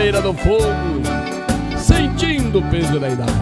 beira do fogo, sentindo o peso da idade.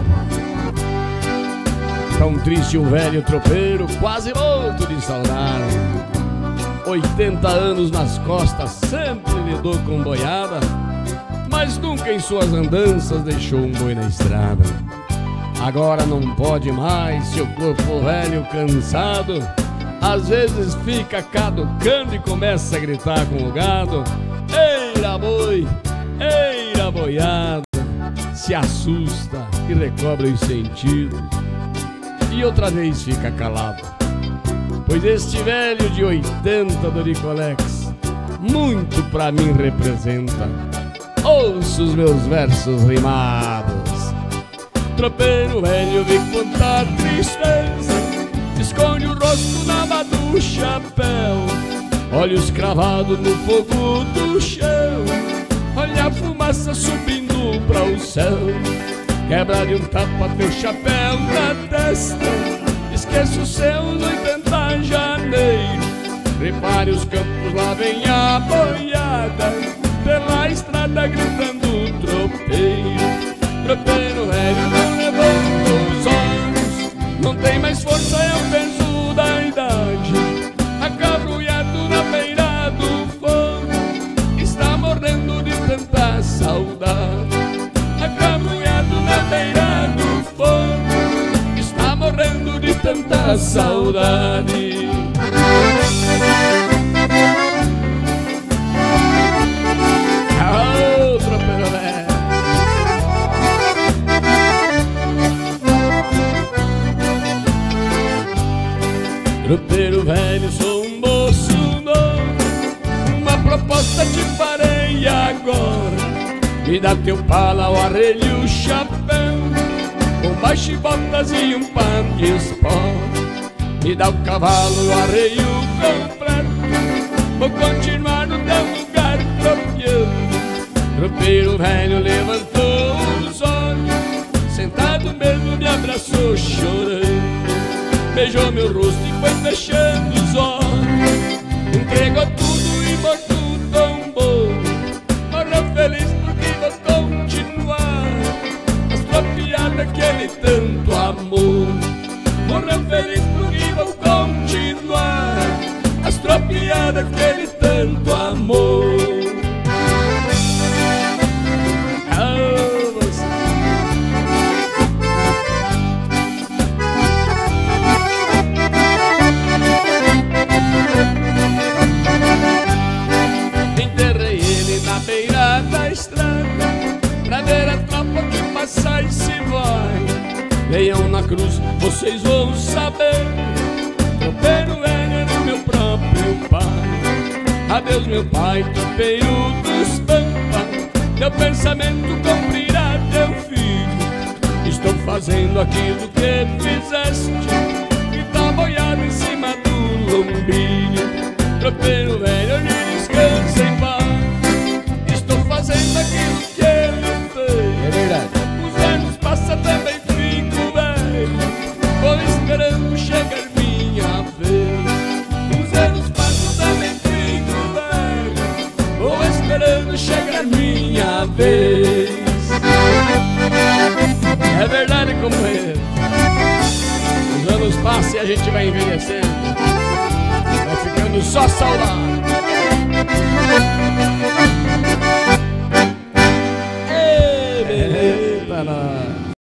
Tão triste um velho tropeiro, quase morto de saudade. 80 anos nas costas, sempre lidou com boiada, mas nunca em suas andanças deixou um boi na estrada. Agora não pode mais, seu corpo velho cansado, às vezes fica caducando e começa a gritar com o gado: eira boi, eira boiada. Se assusta e recobra os sentidos e outra vez fica calado, pois este velho de 80 do Nicolex muito pra mim representa. Ouça os meus versos rimados. Tropeiro velho vem contar tristeza, esconde o rosto na aba do chapéu, olhos cravados no fogo do chão, olha a fumaça subindo pra o céu. Quebra de um tapa teu chapéu na testa, esquece os seus 80 janeiro. Repare os campos, lá vem a boiada, pela estrada gritando tropeiro. Tropeiro velho não levanta os olhos, não tem mais força, é o peso da idade. Acabrunhado na beira do fogo, está morrendo de tanta saudade. Acabrunhado na beira do fogo, está morrendo de tanta saudade. Tropeiro velho, sou um moço novo, uma proposta te farei agora. Me dá teu pala, o arrelho e o chapéu, com baixo e botas e um par de espora. Me dá o cavalo, o arreio completo, vou continuar no teu lugar tropeando. Tropeiro velho levantou os olhos, sentado mesmo me abraçou chorando. Beijou meu rosto e foi fechando os olhos, entregou tudo e morto tombou. Morreu feliz porque vou continuar as tropiadas que ele tanto amou. Morreu feliz porque vou continuar as tropiadas que ele tanto amou. Pra ver a tropa que passa e se vai. Venham na cruz, vocês vão saber. Tropeiro velho era meu próprio pai. Adeus meu pai, tropeiro dos pampas, teu pensamento cumprirá teu filho. Estou fazendo aquilo que fizeste, e tá boiado em cima do lombilho. Tropeiro velho, hoje descansa em paz, fazendo aquilo que ele fez. É verdade. Os anos passam, também fico velho, vou esperando chegar minha vez. Os anos passam, também fico velho, vou esperando chegar minha vez. É verdade como é. Os anos passam e a gente vai envelhecendo, vai ficando só saudade.